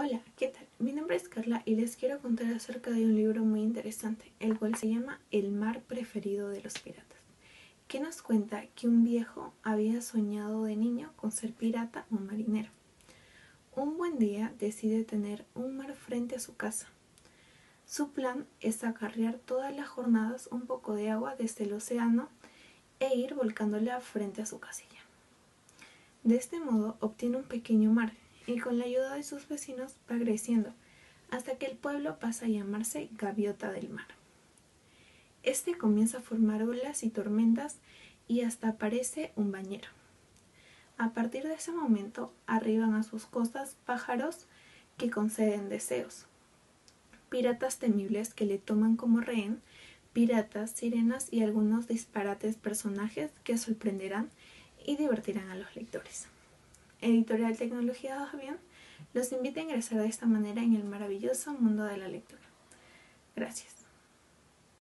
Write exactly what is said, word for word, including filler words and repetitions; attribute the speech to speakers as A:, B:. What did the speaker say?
A: Hola, ¿qué tal? Mi nombre es Carla y les quiero contar acerca de un libro muy interesante, el cual se llama El mar preferido de los piratas, que nos cuenta que un viejo había soñado de niño con ser pirata o marinero. Un buen día decide tener un mar frente a su casa. Su plan es acarrear todas las jornadas un poco de agua desde el océano e ir volcándola frente a su casilla. De este modo obtiene un pequeño mar y con la ayuda de sus vecinos va creciendo hasta que el pueblo pasa a llamarse Gaviota del Mar. Este comienza a formar olas y tormentas y hasta aparece un bañero. A partir de ese momento arriban a sus costas pájaros que conceden deseos, piratas temibles que le toman como rehén, piratas, sirenas y algunos disparates personajes que sorprenderán y divertirán a los lectores. Editorial Tecnología dos Bien los invita a ingresar de esta manera en el maravilloso mundo de la lectura. Gracias.